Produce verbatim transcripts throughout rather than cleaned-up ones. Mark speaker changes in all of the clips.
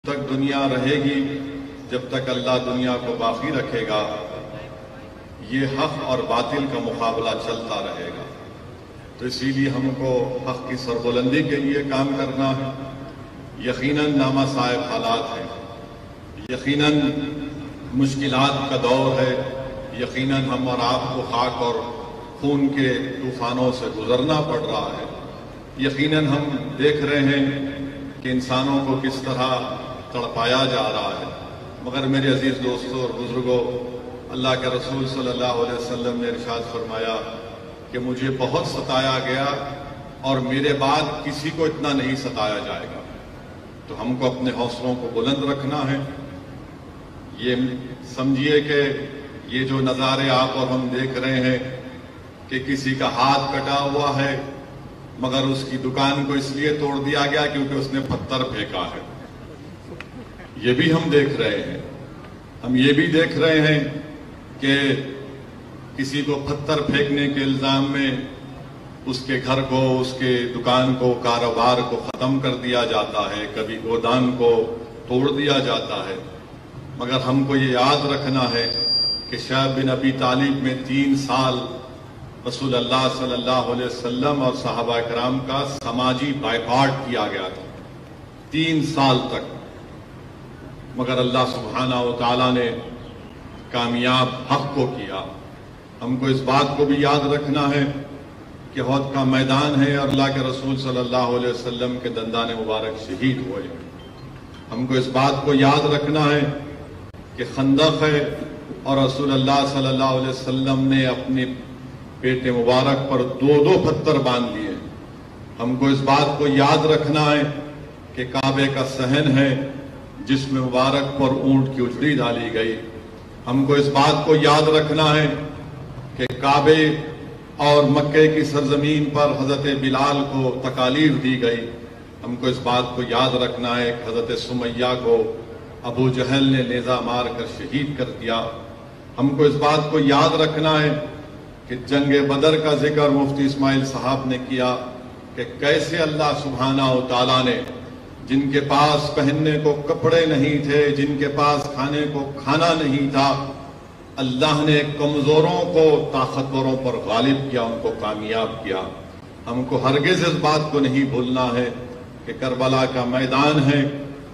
Speaker 1: تک دنیا رہے گی، جب تک اللہ دنیا کو باقی رکھے گا، یہ حق اور باطل کا مقابلہ چلتا رہے گا۔ تو اسی لیے ہم کو حق کی سربلندی کے لیے کام کرنا ہے۔ یقیناً نامصائب حالات ہیں، یقیناً مشکلات کا دور ہے، یقیناً ہم اور آپ کو خاک اور خون کے طوفانوں سے گزرنا پڑ رہا ہے۔ یقیناً ہم دیکھ رہے ہیں کہ انسانوں کو کس طرح تڑپایا جا رہا ہے، مگر میرے عزیز دوستوں اور بزرگوں، اللہ کے رسول صلی اللہ علیہ وسلم نے ارشاد فرمایا کہ مجھے بہت ستایا گیا اور میرے بعد کسی کو اتنا نہیں ستایا جائے گا۔ تو ہم کو اپنے حوصلوں کو بلند رکھنا ہے۔ یہ سمجھیے کہ یہ جو نظارے آپ اور ہم دیکھ رہے ہیں کہ کسی کا ہاتھ کٹا ہوا ہے مگر اس کی دکان کو اس لیے توڑ دیا گیا کیونکہ اس نے پتھر پھینکا ہے، یہ بھی ہم دیکھ رہے ہیں۔ ہم یہ بھی دیکھ رہے ہیں کہ کسی کو پتھر پھینکنے کے الزام میں اس کے گھر کو، اس کے دکان کو، کاروبار کو ختم کر دیا جاتا ہے، کبھی گودام کو توڑ دیا جاتا ہے۔ مگر ہم کو یہ یاد رکھنا ہے کہ شعیب بن ابی طالب میں تین سال رسول اللہ صلی اللہ علیہ وسلم اور صحابہ کرام کا سماجی بائیکاٹ کیا گیا تھا، تین سال تک، مگر اللہ سبحانہ و تعالیٰ نے کامیاب حق کو کیا۔ ہم کو اس بات کو بھی یاد رکھنا ہے کہ احد کا میدان ہے اور اللہ کے رسول صلی اللہ علیہ وسلم کے دندان مبارک شہید ہوئے۔ ہم کو اس بات کو یاد رکھنا ہے کہ خندق ہے اور رسول اللہ صلی اللہ علیہ وسلم نے اپنے پیٹ مبارک پر دو دو پتھر باندھ لیے۔ ہم کو اس بات کو یاد رکھنا ہے کہ کعبے کا صحن ہے جس میں مبارک پر اونٹ کی اجڑی ڈالی گئی۔ ہم کو اس بات کو یاد رکھنا ہے کہ کعبے اور مکے کی سرزمین پر حضرت بلال کو تکالیف دی گئی۔ ہم کو اس بات کو یاد رکھنا ہے کہ حضرت سمیہ کو ابو جہل نے نیزہ مار کر شہید کر دیا۔ ہم کو اس بات کو یاد رکھنا ہے کہ جنگ بدر کا ذکر مفتی اسماعیل صاحب نے کیا کہ کیسے اللہ سبحانہ و تعالیٰ نے جن کے پاس پہننے کو کپڑے نہیں تھے، جن کے پاس کھانے کو کھانا نہیں تھا، اللہ نے کمزوروں کو طاقتوروں پر غالب کیا، ان کو کامیاب کیا۔ ہم کو ہرگز اس بات کو نہیں بھولنا ہے کہ کربلا کا میدان ہے،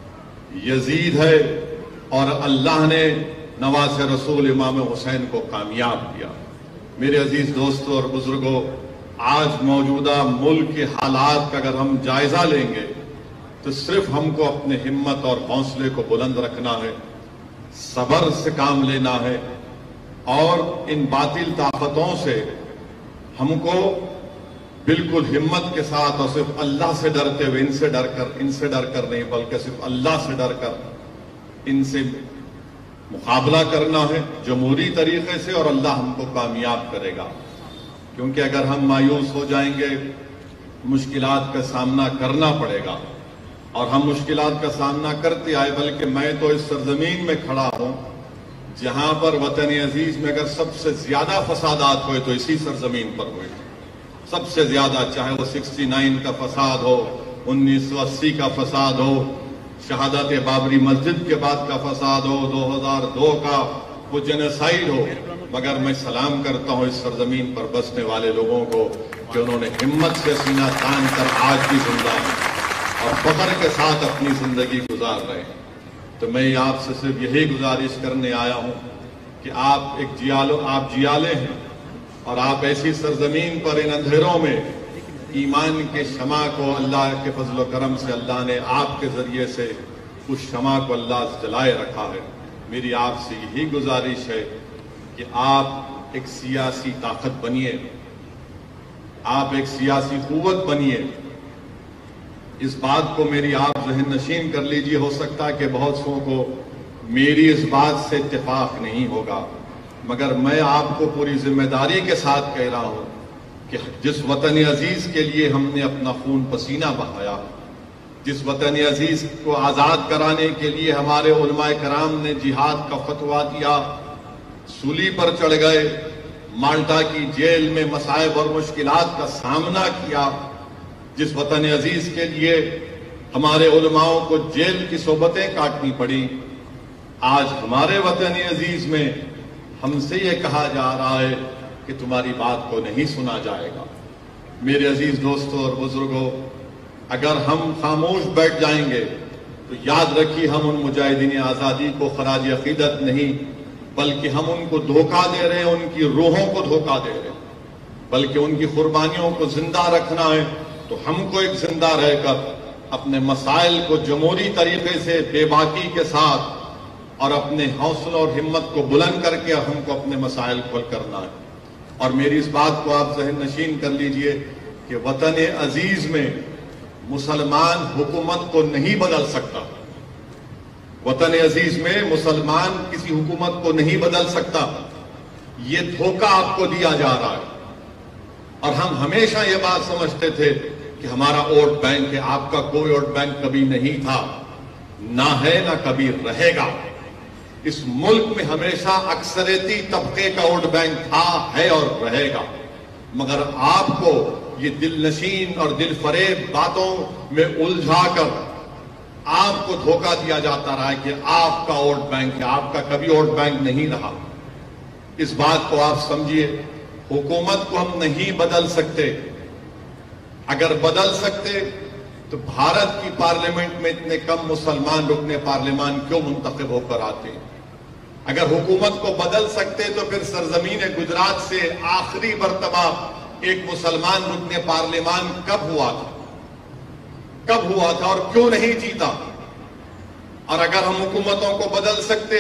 Speaker 1: یزید ہے اور اللہ نے نواز رسول امام حسین کو کامیاب کیا۔ میرے عزیز دوستوں اور بزرگوں، آج موجودہ ملک کے حالات کا اگر ہم جائزہ لیں گے تو صرف ہم کو اپنے ہمت اور حوصلے کو بلند رکھنا ہے، صبر سے کام لینا ہے اور ان باطل طاقتوں سے ہم کو بالکل ہمت کے ساتھ اور صرف اللہ سے ڈرتے ہوئے، ان سے ڈر کر ان سے ڈر کر نہیں بلکہ صرف اللہ سے ڈر کر ان سے مقابلہ کرنا ہے جمہوری طریقے سے، اور اللہ ہم کو کامیاب کرے گا۔ کیونکہ اگر ہم مایوس ہو جائیں گے، مشکلات کا سامنا کرنا پڑے گا، اور ہم مشکلات کا سامنا کرتے آئے، بلکہ میں تو اس سرزمین میں کھڑا ہوں جہاں پر وطن عزیز میں اگر سب سے زیادہ فسادات ہوئے تو اسی سرزمین پر ہوئے، سب سے زیادہ، چاہے وہ سکسٹی نائن کا فساد ہو، انیس سو اسی کا فساد ہو، شہادت بابری مسجد کے بعد کا فساد ہو، دو ہزار دو کا وہ جنوسائیڈ ہو، مگر میں سلام کرتا ہوں اس سرزمین پر بسنے والے لوگوں کو کہ انہوں نے ہمت سے سینہ تان کر آج بھی زندہ ہیں اور فخر کے ساتھ اپنی زندگی گزار رہے ہیں۔ تو میں آپ سے صرف یہی گزارش کرنے آیا ہوں کہ آپ ایک جیالو آپ جیالے ہیں اور آپ ایسی سرزمین پر ان اندھیروں میں ایمان کے شمع کو اللہ کے فضل و کرم سے اللہ نے آپ کے ذریعے سے اس شمع کو اللہ جلائے رکھا ہے۔ میری آپ سے یہی گزارش ہے کہ آپ ایک سیاسی طاقت بنیے، آپ ایک سیاسی قوت بنیے۔ اس بات کو میری آپ ذہن نشین کر لیجئے، ہو سکتا ہے کہ بہت سو کو میری اس بات سے اتفاق نہیں ہوگا، مگر میں آپ کو پوری ذمہ داری کے ساتھ کہہ رہا ہوں کہ جس وطن عزیز کے لیے ہم نے اپنا خون پسینہ بہایا، جس وطن عزیز کو آزاد کرانے کے لیے ہمارے علماء کرام نے جہاد کا فتویٰ دیا، سولی پر چڑھ گئے، مالٹا کی جیل میں مصائب اور مشکلات کا سامنا کیا، جس وطن عزیز کے لیے ہمارے علماؤں کو جیل کی صحبتیں کاٹنی پڑی. آج ہمارے وطن عزیز میں ہم سے یہ کہا جا رہا ہے کہ تمہاری بات کو نہیں سنا جائے گا. میرے عزیز دوستوں اور بزرگوں، اگر ہم خاموش بیٹھ جائیں گے تو یاد رکھیے ہم ان مجاہدین آزادی کو خراج عقیدت نہیں بلکہ ہم ان کو دھوکہ دے رہے ہیں، ان کی روحوں کو دھوکہ دے رہے ہیں. بلکہ ان کی قربانیوں کو زندہ رکھنا ہے تو ہم کو ایک زندہ رہ کر اپنے مسائل کو جمہوری طریقے سے بے باکی کے ساتھ اور اپنے حوصلہ اور ہمت کو بلند کر کے ہم کو اپنے مسائل کو حل کرنا ہے. اور میری اس بات کو آپ ذہن نشین کر لیجئے کہ وطن عزیز میں مسلمان حکومت کو نہیں بدل سکتا. وطن عزیز میں مسلمان کسی حکومت کو نہیں بدل سکتا. یہ دھوکہ آپ کو دیا جا رہا ہے. اور ہم ہمیشہ یہ بات سمجھتے تھے کہ ہمارا ووٹ بینک ہے. آپ کا کوئی ووٹ بینک کبھی نہیں تھا، نہ ہے نہ کبھی رہے گا. اس ملک میں ہمیشہ اکثریتی طبقے کا ووٹ بینک تھا، ہے اور رہے گا. مگر آپ کو یہ دل نشین اور دل فریب باتوں میں الجھا کر آپ کو دھوکہ دیا جاتا رہا ہے کہ آپ کا ووٹ بینک ہے. آپ کا کبھی ووٹ بینک نہیں رہا. اس بات کو آپ سمجھیے. حکومت کو ہم نہیں بدل سکتے. اگر بدل سکتے تو بھارت کی پارلیمنٹ میں اتنے کم مسلمان رکن پارلیمان کیوں منتخب ہو کر آتے ہیں؟ اگر حکومت کو بدل سکتے تو پھر سرزمین گجرات سے آخری مرتبہ ایک مسلمان رکن پارلیمان کب ہوا تھا کب ہوا تھا اور کیوں نہیں جیتا؟ اور اگر ہم حکومتوں کو بدل سکتے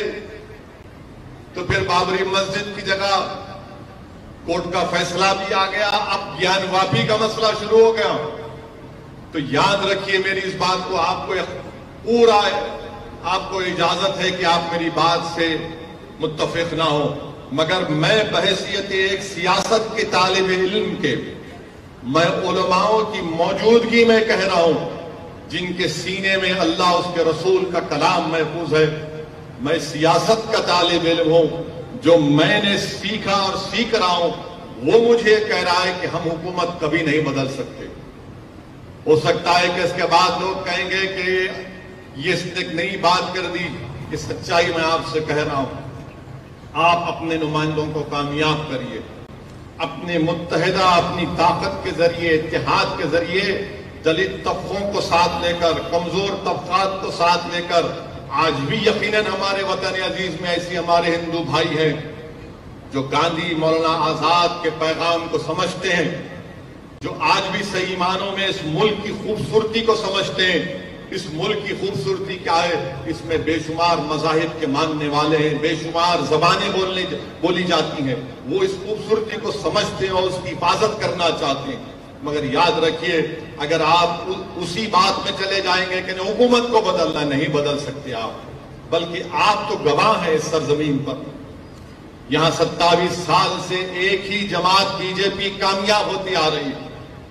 Speaker 1: تو پھر بابری مسجد کی جگہ کورٹ کا فیصلہ بھی آ گیا، اب گیان واپی کا مسئلہ شروع ہو گیا. تو یاد رکھیے میری اس بات کو، آپ کو پورا آپ کو اجازت ہے کہ آپ میری بات سے متفق نہ ہو، مگر میں بحیثیت ایک سیاست کے طالب علم کے، میں علماؤں کی موجودگی میں کہہ رہا ہوں جن کے سینے میں اللہ اس کے رسول کا کلام محفوظ ہے. میں سیاست کا طالب علم ہوں. جو میں نے سیکھا اور سیکھ رہا ہوں وہ مجھے کہہ رہا ہے کہ ہم حکومت کبھی نہیں بدل سکتے. ہو سکتا ہے کہ اس کے بعد لوگ کہیں گے کہ یہ اس نے ایک نئی بات کر دی. یہ سچائی میں آپ سے کہہ رہا ہوں. آپ اپنے نمائندوں کو کامیاب کریے، اپنے متحدہ اپنی طاقت کے ذریعے، اتحاد کے ذریعے دلت طبقوں کو ساتھ لے کر، کمزور طبقات کو ساتھ لے کر. آج بھی یقیناً ہمارے وطن عزیز میں ایسی ہمارے ہندو بھائی ہیں جو گاندھی مولانا آزاد کے پیغام کو سمجھتے ہیں، جو آج بھی صحیح معنوں میں اس ملک کی خوبصورتی کو سمجھتے ہیں. اس ملک کی خوبصورتی کیا ہے؟ اس میں بے شمار مذاہب کے ماننے والے ہیں، بے شمار زبانیں بولنے بولی جاتی ہیں. وہ اس خوبصورتی کو سمجھتے ہیں اور اس کی حفاظت کرنا چاہتے ہیں. مگر یاد رکھیے اگر آپ اسی بات میں چلے جائیں گے کہ حکومت کو بدلنا، نہیں بدل سکتے آپ، بلکہ آپ تو گواہ ہیں اس سرزمین پر. یہاں ستاویس سال سے ایک ہی جماعت بی جے پی کامیاب ہوتی آ رہی ہے،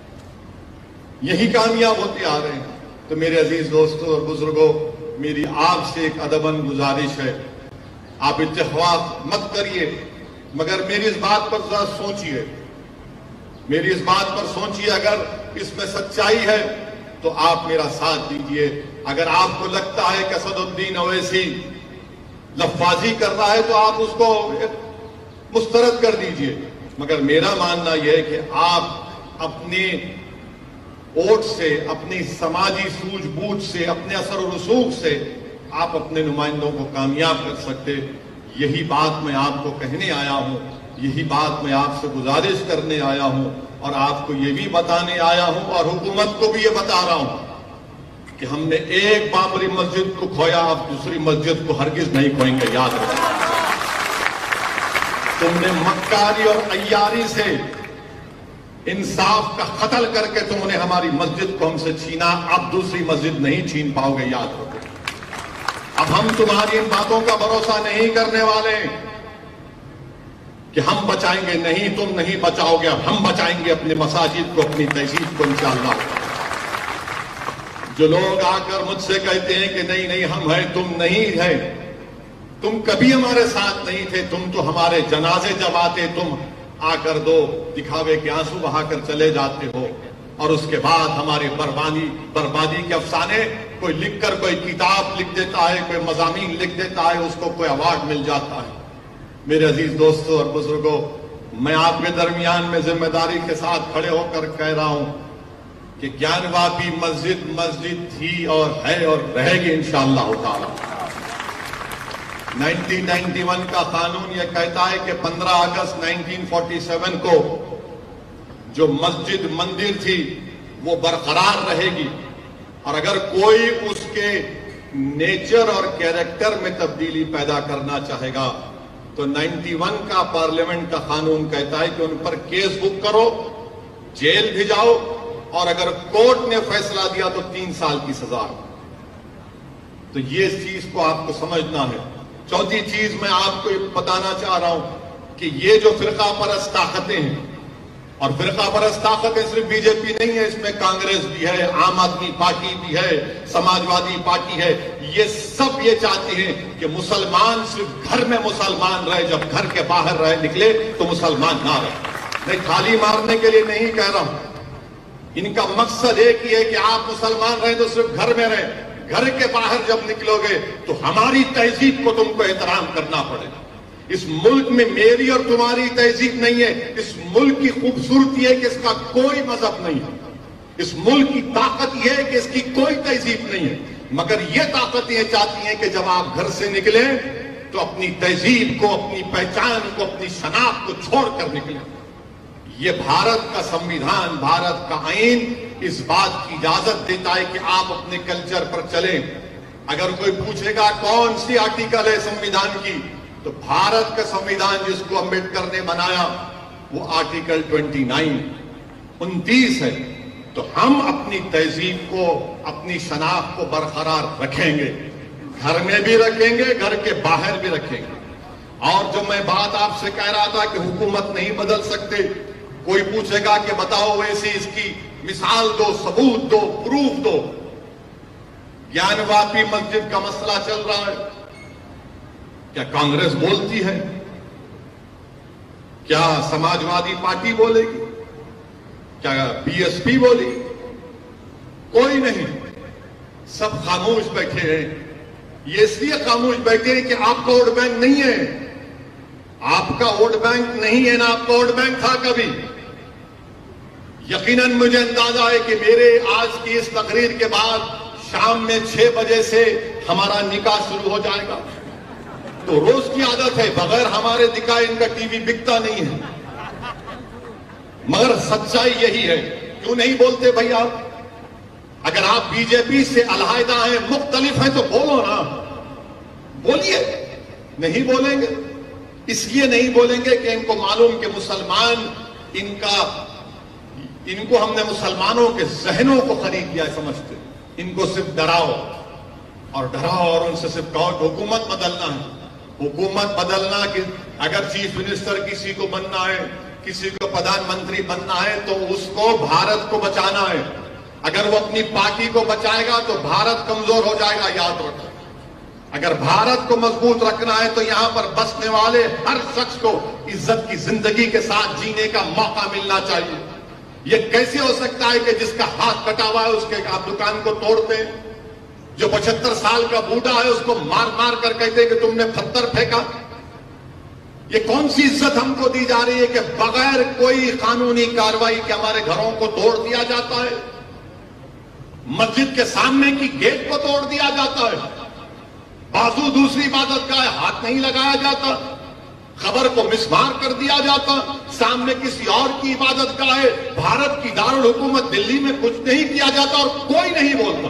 Speaker 1: یہی کامیاب ہوتے آ رہے ہیں. تو میرے عزیز دوستوں اور بزرگوں، میری آپ سے ایک ادباً گزارش ہے، آپ اتفاق مت کریے مگر میری اس بات پر ذرا سوچئے، میری اس بات پر سوچئے. اگر اس میں سچائی ہے تو آپ میرا ساتھ دیجئے. اگر آپ کو لگتا ہے کہ اسد الدین اویسی لفاظی کر رہا ہے تو آپ اس کو مسترد کر دیجئے. مگر میرا ماننا یہ ہے کہ آپ اپنی ووٹ سے، اپنی سماجی سوجھ بوجھ سے، اپنے اثر و رسوخ سے آپ اپنے نمائندوں کو کامیاب کر سکتے. یہی بات میں آپ کو کہنے آیا ہوں، یہی بات میں آپ سے گزارش کرنے آیا ہوں، اور آپ کو یہ بھی بتانے آیا ہوں اور حکومت کو بھی یہ بتا رہا ہوں کہ ہم نے ایک بابری مسجد کو کھویا، آپ دوسری مسجد کو ہرگز نہیں کھوئیں گے. یاد رکھیں، تم نے مکاری اور عیاری سے انصاف کا قتل کر کے تم نے ہماری مسجد کو ہم سے چھینا، اب دوسری مسجد نہیں چھین پاؤ گے. یاد رکھو، اب ہم تمہاری ان باتوں کا بھروسہ نہیں کرنے والے کہ ہم بچائیں گے. نہیں، تم نہیں بچاؤ گے، اب ہم بچائیں گے اپنے مساجد کو، اپنی تہذیب کو انشاءاللہ. جو لوگ آ کر مجھ سے کہتے ہیں کہ نہیں نہیں ہم ہیں، تم نہیں ہے، تم کبھی ہمارے ساتھ نہیں تھے، تم تو ہمارے جنازے جب آتے تم آ کر دو دکھاوے کے آنسو بہا کر چلے جاتے ہو. اور اس کے بعد ہماری بربادی بربادی کے افسانے کوئی لکھ کر کوئی کتاب لکھ دیتا ہے، کوئی مضامین لکھ دیتا ہے، اس کو کوئی ایوارڈ مل جاتا ہے۔ میرے عزیز دوستوں اور بزرگوں، میں آپ کے درمیان میں ذمہ داری کے ساتھ کھڑے ہو کر کہہ رہا ہوں کہ گیان واپی مسجد مسجد تھی اور ہے اور رہے گی انشاءاللہ تعالی۔ نائنٹین نائنٹی ون کا قانون یہ کہتا ہے کہ پندرہ اگست نائنٹین فورٹی سیون کو جو مسجد مندر تھی وہ برقرار رہے گی، اور اگر کوئی اس کے نیچر اور کیریکٹر میں تبدیلی پیدا کرنا چاہے گا تو نائنٹی ون کا پارلیمنٹ کا قانون کہتا ہے کہ ان پر کیس بک کرو، جیل بھیجاؤ، اور اگر کورٹ نے فیصلہ دیا تو تین سال کی سزا۔ تو یہ اس چیز کو آپ کو سمجھنا ہے۔ چوتھی چیز میں آپ کو بتانا چاہ رہا ہوں کہ یہ جو فرقہ پرست طاقتیں ہیں، اور فرقہ پرست طاقتیں صرف بی جے پی نہیں ہے، اس میں کانگریس بھی ہے، عام آدمی پارٹی بھی ہے، سماجوادی پارٹی ہے، یہ سب یہ چاہتے ہیں کہ مسلمان صرف گھر میں مسلمان رہے، جب گھر کے باہر رہے نکلے تو مسلمان نہ رہے۔ میں تھالی مارنے کے لیے نہیں کہہ رہا ہوں، ان کا مقصد ایک ہی ہے کہ آپ مسلمان رہیں تو صرف گھر میں رہیں، گھر کے باہر جب نکلو گے تو ہماری تہذیب کو تم کو احترام کرنا پڑے گا۔ اس ملک میں میری اور تمہاری تہذیب نہیں ہے، اس ملک کی خوبصورتی ہے کہ اس کا کوئی مذہب نہیں ہے، اس ملک کی طاقت یہ ہے کہ اس کی کوئی تہذیب نہیں ہے، مگر یہ طاقت یہ چاہتی ہیں کہ جب آپ گھر سے نکلیں تو اپنی تہذیب کو، اپنی پہچان کو، اپنی شناخت کو چھوڑ کر نکلیں۔ یہ بھارت کا سمویدھان، بھارت کا آئین اس بات کی اجازت دیتا ہے کہ آپ اپنے کلچر پر چلیں۔ اگر کوئی پوچھے گا کون سی آرٹیکل ہے سمویدھان کی، تو بھارت کا سمویدھان جس کو امبیڈکر نے بنایا وہ آرٹیکل ٹوئنٹی نائن انتیس ہے۔ تو ہم اپنی تہذیب کو، اپنی شناخت کو برقرار رکھیں گے، گھر میں بھی رکھیں گے، گھر کے باہر بھی رکھیں گے۔ اور جو میں بات آپ سے کہہ رہا تھا کہ حکومت نہیں بدل سکتے، کوئی پوچھے گا کہ بتاؤ ویسے اس کی مثال دو، ثبوت دو، پروف دو۔ گیان واپی مسجد کا مسئلہ چل رہا ہے، کیا کانگریس بولتی ہے؟ کیا سماجوادی پارٹی بولے گی؟ کیا بی ایس پی بولی؟ کوئی نہیں، سب خاموش بیٹھے ہیں۔ یہ اس لیے خاموش بیٹھے ہیں کہ آپ کا ووٹ بینک نہیں ہے، آپ کا ووٹ بینک نہیں ہے، نہ آپ کا ووٹ بینک تھا کبھی۔ یقیناً مجھے اندازہ ہے کہ میرے آج کی اس تقریر کے بعد شام میں چھ بجے سے ہمارا نکاح شروع ہو جائے گا، تو روز کی عادت ہے، بغیر ہمارے نکاح ان کا ٹی وی بکتا نہیں ہے۔ مگر سچائی یہی ہے، کیوں نہیں بولتے بھائی آپ؟ اگر آپ بی جے پی سے علیحدہ ہیں، مختلف ہیں، تو بولو نا، بولیے۔ نہیں بولیں گے، اس لیے نہیں بولیں گے کہ ان کو معلوم کہ مسلمان، ان کا ان کو ہم نے مسلمانوں کے ذہنوں کو خرید لیا ہے، سمجھتے ان کو صرف ڈراؤ اور ڈراؤ اور ان سے صرف کہو کہ حکومت بدلنا ہے، حکومت بدلنا، کہ اگر چیف منسٹر کسی کو بننا ہے، کسی کو پردھان منتری بننا ہے تو اس کو بھارت کو بچانا ہے۔ اگر وہ اپنی پارٹی کو بچائے گا تو بھارت کمزور ہو جائے گا، یاد رکھو۔ اگر بھارت کو مضبوط رکھنا ہے تو یہاں پر بسنے والے ہر شخص کو عزت کی زندگی کے ساتھ جینے کا موقع ملنا چاہیے۔ یہ کیسے ہو سکتا ہے کہ جس کا ہاتھ کٹا ہوا ہے اس کے آپ دکان کو توڑتے ہیں، جو پچہتر سال کا بوڑھا ہے اس کو مار مار کر کہتے ہیں کہ تم نے پتھر پھینکا؟ یہ کون سی عزت ہم کو دی جا رہی ہے کہ بغیر کوئی قانونی کارروائی کے ہمارے گھروں کو توڑ دیا جاتا ہے، مسجد کے سامنے کی گیٹ کو توڑ دیا جاتا ہے، بازو دوسری عبادت کا ہے ہاتھ نہیں لگایا جاتا، خبر کو مسمار کر دیا جاتا، سامنے کسی اور کی عبادت کا ہے، بھارت کی دارالحکومت دلی میں کچھ نہیں کیا جاتا اور کوئی نہیں بولتا،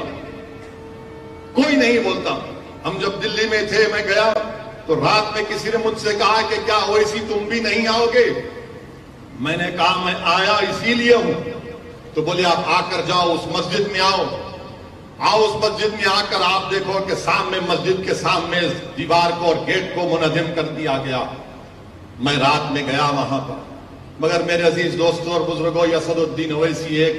Speaker 1: کوئی نہیں بولتا۔ ہم جب دلی میں تھے، میں گیا تو رات میں کسی نے مجھ سے کہا کہ کیا اویسی تم بھی نہیں آؤ گے؟ میں نے کہا میں آیا اسی لیے ہوں۔ تو بولے آپ آ کر جاؤ، اس مسجد میں آؤ، آؤ اس مسجد میں آ کر آپ دیکھو کہ سامنے مسجد کے سامنے دیوار کو اور گیٹ کو منہدم کر دیا گیا۔ میں رات میں گیا وہاں پر، مگر میرے عزیز دوستوں اور بزرگوں، یہ اسد الدین اویسی ایک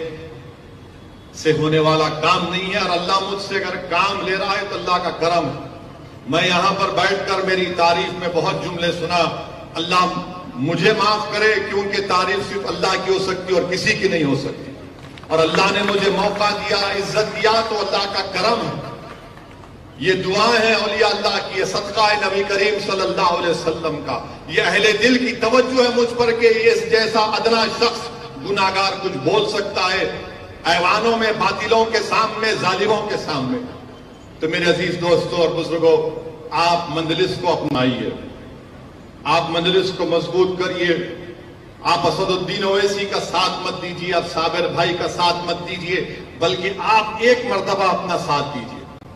Speaker 1: سے ہونے والا کام نہیں ہے، اور اللہ مجھ سے اگر کام لے رہا ہے تو اللہ کا کرم ہے۔ میں یہاں پر بیٹھ کر میری تعریف میں بہت جملے سنا، اللہ مجھے معاف کرے کیونکہ تعریف صرف اللہ کی ہو سکتی اور کسی کی نہیں ہو سکتی۔ اور اللہ نے مجھے موقع دیا، عزت دیا، تو اللہ کا کرم ہے۔ یہ دعا ہے اولیاء اللہ کی، یہ صدقہ ہے نبی کریم صلی اللہ علیہ وسلم کا، یہ اہل دل کی توجہ ہے مجھ پر کہ اس جیسا ادنا شخص گناہگار کچھ بول سکتا ہے ایوانوں میں، باطلوں کے سامنے، ظالموں کے سامنے۔ تو میرے عزیز دوستوں اور بزرگوں، آپ مجلس کو اپنائیے، آپ مجلس کو مضبوط کریے، آپ اسد الدین اویسی کا ساتھ مت دیجیے، آپ صابر بھائی کا ساتھ مت دیجیے، بلکہ آپ ایک مرتبہ اپنا ساتھ دیجیے،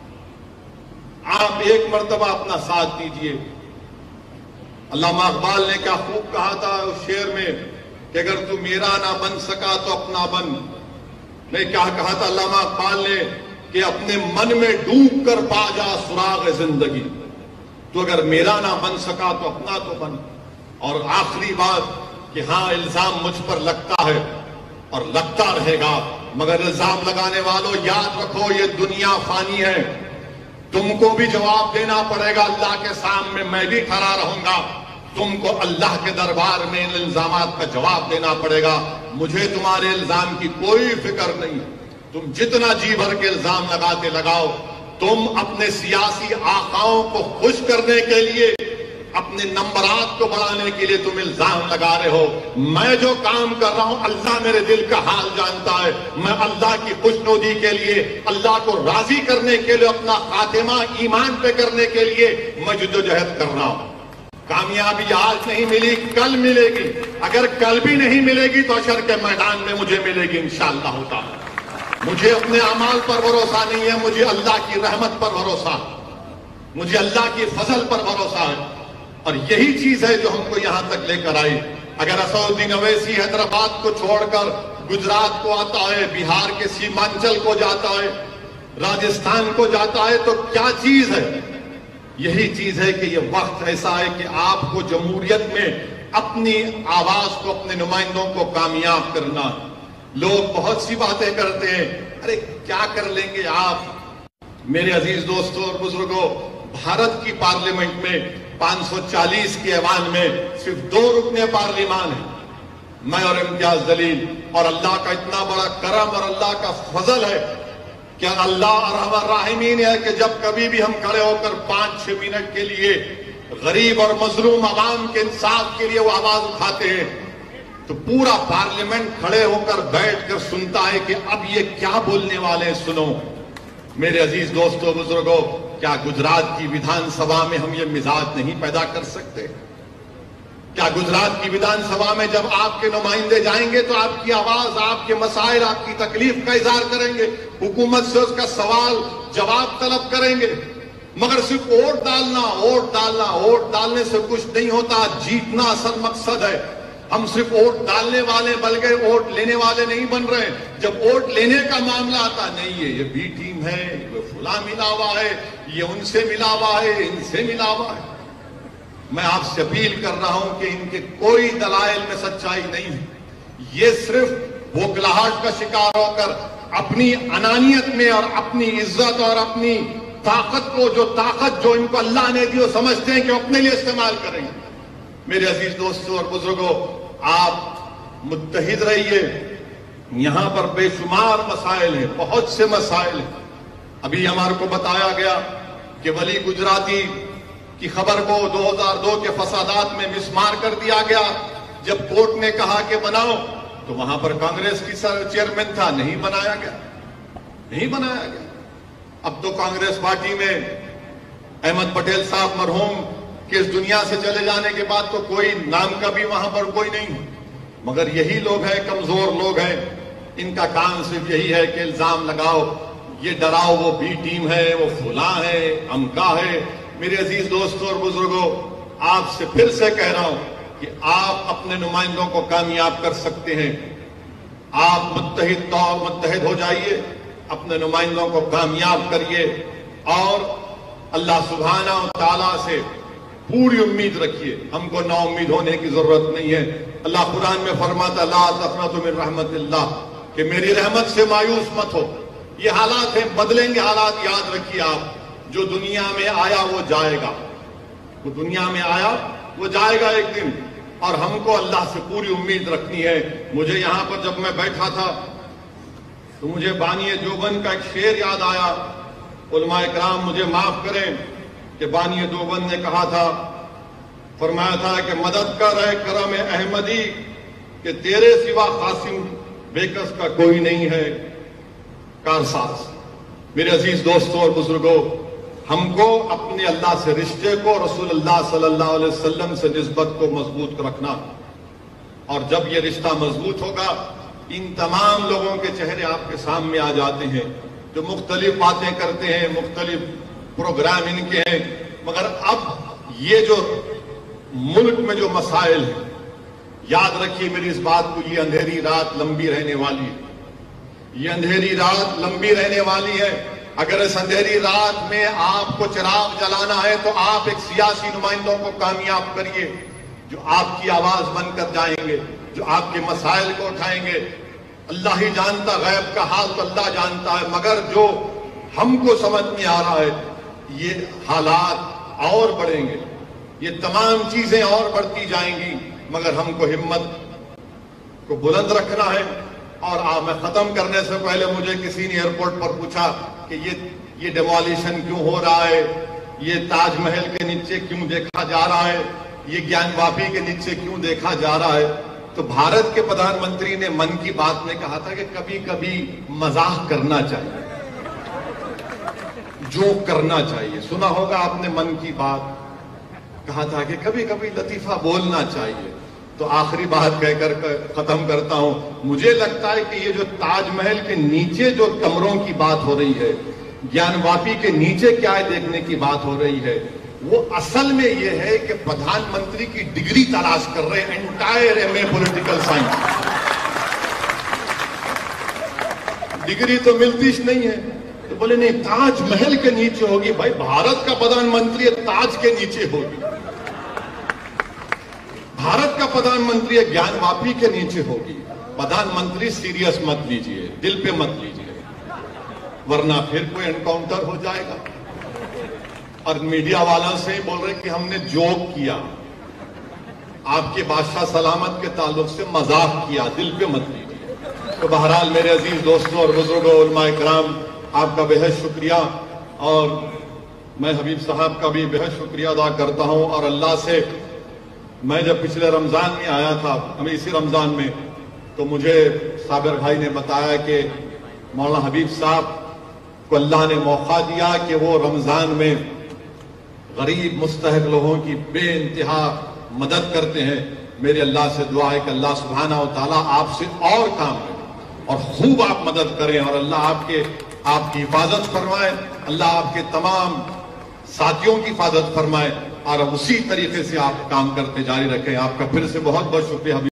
Speaker 1: آپ ایک مرتبہ اپنا ساتھ دیجیے۔ علامہ اقبال نے کیا خوب کہا تھا اس شعر میں کہ اگر تو میرا نہ بن سکا تو اپنا بن۔ نہیں، کیا کہا تھا علامہ اقبال نے کہ اپنے من میں ڈوب کر پا جا سراغ زندگی، تو اگر میرا نہ بن سکا تو اپنا تو بن۔ اور آخری بات کہ ہاں الزام مجھ پر لگتا ہے اور لگتا رہے گا، مگر الزام لگانے والوں یاد رکھو یہ دنیا فانی ہے، تم کو بھی جواب دینا پڑے گا اللہ کے سامنے، میں بھی کھڑا رہوں گا، تم کو اللہ کے دربار میں ان الزامات کا جواب دینا پڑے گا۔ مجھے تمہارے الزام کی کوئی فکر نہیں، تم جتنا جی بھر کے الزام لگاتے لگاؤ، تم اپنے سیاسی آقاؤں کو خوش کرنے کے لیے، اپنے نمبرات کو بڑھانے کے لیے تم الزام لگا رہے ہو۔ میں جو کام کر رہا ہوں اللہ میرے دل کا حال جانتا ہے، میں اللہ کی خوشنودی کے لیے، اللہ کو راضی کرنے کے لیے، اپنا خاتمہ ایمان پہ کرنے کے لیے میں جدوجہد کر رہا ہوں۔ کامیابی آج نہیں ملی، کل ملے گی، اگر کل بھی نہیں ملے گی تو حشر کے میدان میں مجھے ملے گی انشاءاللہ تعالی۔ مجھے اپنے اعمال پر بھروسہ نہیں ہے، مجھے اللہ کی رحمت پر بھروسہ، مجھے اللہ کی فضل پر بھروسہ ہے، اور یہی چیز ہے جو ہم کو یہاں تک لے کر آئی۔ اگر اسد الدین اویسی حیدرآباد کو چھوڑ کر گجرات کو آتا ہے، بہار کے سیمانچل کو جاتا ہے، راجستھان کو جاتا ہے، تو کیا چیز ہے؟ یہی چیز ہے کہ یہ وقت ایسا ہے کہ آپ کو جمہوریت میں اپنی آواز کو، اپنے نمائندوں کو کامیاب کرنا۔ لوگ بہت سی باتیں کرتے ہیں، ارے کیا کر لیں گے آپ؟ میرے عزیز دوستوں اور بزرگوں، بھارت کی پارلیمنٹ میں پانچ سو چالیس کے ایوان میں صرف دو رکن پارلیمان ہیں، میں اور امتیاز جلیل، اور اللہ کا اتنا بڑا کرم اور اللہ کا فضل ہے کہ اللہ ارحم الراحمین ہے کہ جب کبھی بھی ہم کھڑے ہو کر پانچ چھ منٹ کے لیے غریب اور مظلوم عوام کے انصاف کے لیے وہ آواز اٹھاتے ہیں تو پورا پارلیمنٹ کھڑے ہو کر بیٹھ کر سنتا ہے کہ اب یہ کیا بولنے والے ہیں، سنو۔ میرے عزیز دوستوں بزرگوں، کیا گجرات کی ویدھان سبھا میں ہم یہ مزاج نہیں پیدا کر سکتے؟ کیا گجرات کی ویدھان سبھا میں جب آپ کے نمائندے جائیں گے تو آپ کی آواز، آپ کے مسائل، آپ کی تکلیف کا اظہار کریں گے، حکومت سے اس کا سوال جواب طلب کریں گے؟ مگر صرف ووٹ ڈالنا، ووٹ ڈالنا، ووٹ ڈالنے سے کچھ نہیں ہوتا، جیتنا اصل مقصد ہے۔ ہم صرف ووٹ ڈالنے والے بلکہ ووٹ لینے والے نہیں بن رہے۔ جب ووٹ لینے کا معاملہ آتا، نہیں ہے یہ بی ٹیم ہے، یہ فلاں ملا ہوا ہے، یہ ان سے ملا ہوا ہے، ان سے ملا ہوا ہے۔ میں آپ سے اپیل کر رہا ہوں کہ ان کے کوئی دلائل میں سچائی نہیں ہے، یہ صرف بھوکلاہٹ کا شکار ہو کر اپنی انانیت میں اور اپنی عزت اور اپنی طاقت کو، جو طاقت جو ان کو اللہ نے دی، وہ سمجھتے ہیں کہ اپنے لیے استعمال کریں گے۔ میرے عزیز دوستوں اور بزرگوں، آپ متحد رہیے۔ یہاں پر بے شمار مسائل ہیں، بہت سے مسائل ہیں۔ ابھی ہمارے کو بتایا گیا کہ ولی گجراتی کی خبر کو دو ہزار دو کے فسادات میں مسمار کر دیا گیا۔ جب کورٹ نے کہا کہ بناؤ تو وہاں پر کانگریس کی چیئرمین تھا، نہیں بنایا گیا، نہیں بنایا گیا۔ اب تو کانگریس پارٹی میں احمد پٹیل صاحب مرحوم کہ اس دنیا سے چلے جانے کے بعد تو کوئی نام کا بھی وہاں پر کوئی نہیں، مگر یہی لوگ ہیں، کمزور لوگ ہیں، ان کا کام صرف یہی ہے کہ الزام لگاؤ، یہ ڈراؤ، وہ بی ٹیم ہے، وہ فلاں ہے، امکا ہے۔ میرے عزیز دوستوں اور بزرگوں، آپ سے پھر سے کہہ رہا ہوں کہ آپ اپنے نمائندوں کو کامیاب کر سکتے ہیں۔ آپ متحد طور متحد ہو جائیے، اپنے نمائندوں کو کامیاب کریے، اور اللہ سبحانہ و تعالیٰ سے پوری امید رکھیے۔ ہم کو نا امید ہونے کی ضرورت نہیں ہے۔ اللہ قرآن میں فرماتا لا تقنطوا من رحمت اللہ، کہ میری رحمت سے مایوس مت ہو۔ یہ حالات ہیں، بدلیں گے حالات، یاد رکھیے آپ، جو دنیا میں آیا وہ جائے گا، وہ دنیا میں آیا وہ جائے گا ایک دن، اور ہم کو اللہ سے پوری امید رکھنی ہے۔ مجھے یہاں پر جب میں بیٹھا تھا تو مجھے بانی دیوبند کا ایک شعر یاد آیا. علماء اکرام مجھے معاف کریں کہ بانی دیوبند نے کہا تھا، فرمایا تھا کہ مدد کر اے کرم احمدی کہ تیرے سوا قاسم بیکس کا کوئی نہیں ہے کارساز. میرے عزیز دوستوں اور بزرگوں، ہم کو اپنے اللہ سے رشتے کو، رسول اللہ صلی اللہ علیہ وسلم سے نسبت کو مضبوط رکھنا، اور جب یہ رشتہ مضبوط ہوگا ان تمام لوگوں کے چہرے آپ کے سامنے آ جاتے ہیں جو مختلف باتیں کرتے ہیں، مختلف پروگرام ان کے ہیں، مگر اب یہ جو ملک میں جو مسائل ہیں، یاد رکھیے میری اس بات کو، یہ اندھیری رات لمبی رہنے والی ہے. یہ اندھیری رات لمبی رہنے والی ہے. اگر اس اندھیری رات میں آپ کو چراغ جلانا ہے تو آپ ایک سیاسی نمائندوں کو کامیاب کریے جو آپ کی آواز بن کر جائیں گے، جو آپ کے مسائل کو اٹھائیں گے. اللہ ہی جانتا، غیب کا حال تو اللہ جانتا ہے، مگر جو ہم کو سمجھ میں آ رہا ہے یہ حالات اور بڑھیں گے، یہ تمام چیزیں اور بڑھتی جائیں گی، مگر ہم کو ہمت کو بلند رکھنا ہے. اور آ میں ختم کرنے سے پہلے مجھے کسی نے ایئرپورٹ پر پوچھا کہ یہ یہ ڈیمولیشن کیوں ہو رہا ہے، یہ تاج محل کے نیچے کیوں دیکھا جا رہا ہے، یہ گیان واپی کے نیچے کیوں دیکھا جا رہا ہے. تو بھارت کے پردھان منتری نے من کی بات میں کہا تھا کہ کبھی کبھی مزاح کرنا چاہیے، جو کرنا چاہیے. سنا ہوگا آپ نے من کی بات، کہا تھا کہ کبھی کبھی لطیفہ بولنا چاہیے. تو آخری بات کہہ کر ختم کرتا ہوں. مجھے لگتا ہے کہ یہ جو تاج محل کے نیچے جو کمروں کی بات ہو رہی ہے، گیان واپی کے نیچے کیا ہے دیکھنے کی بات ہو رہی ہے، وہ اصل میں یہ ہے کہ پردھان منتری کی ڈگری تلاش کر رہے ہیں، entire M A political science. Degree تو ملتی نہیں ہے. تو بولے نہیں، تاج محل کے نیچے ہوگی. بھائی بھارت کا پردھان منتری تاج کے نیچے ہوگی، بھارت کا پردھان منتری گیان واپی کے نیچے ہوگی. پردھان منتری سیریس مت لیجئے، دل پہ مت لیجئے، ورنہ پھر کوئی انکاؤنٹر ہو جائے گا. اور میڈیا والوں سے بول رہے کہ ہم نے جوک کیا، آپ کے بادشاہ سلامت کے تعلق سے مذاق کیا، دل پہ مت لیجئے. تو بہرحال میرے عزیز دوستوں اور بزرگوں، علماء کرام، آپ کا بہت شکریہ، اور میں حبیب صاحب کا بھی بہت شکریہ ادا کرتا ہوں. اور اللہ سے، میں جب پچھلے رمضان میں آیا تھا، ہمیں اسی رمضان میں، تو مجھے صابر بھائی نے بتایا کہ مولانا حبیب صاحب کو اللہ نے موقع دیا کہ وہ رمضان میں غریب مستحق لوگوں کی بے انتہا مدد کرتے ہیں. میرے اللہ سے دعا ہے کہ اللہ سبحانہ و تعالیٰ آپ سے اور کام کرے اور خوب آپ مدد کریں، اور اللہ آپ کے آپ کی حفاظت فرمائے، اللہ آپ کے تمام ساتھیوں کی حفاظت فرمائے، اور اسی طریقے سے آپ کام کرتے جاری رکھیں. آپ کا پھر سے بہت بہت شکریہ.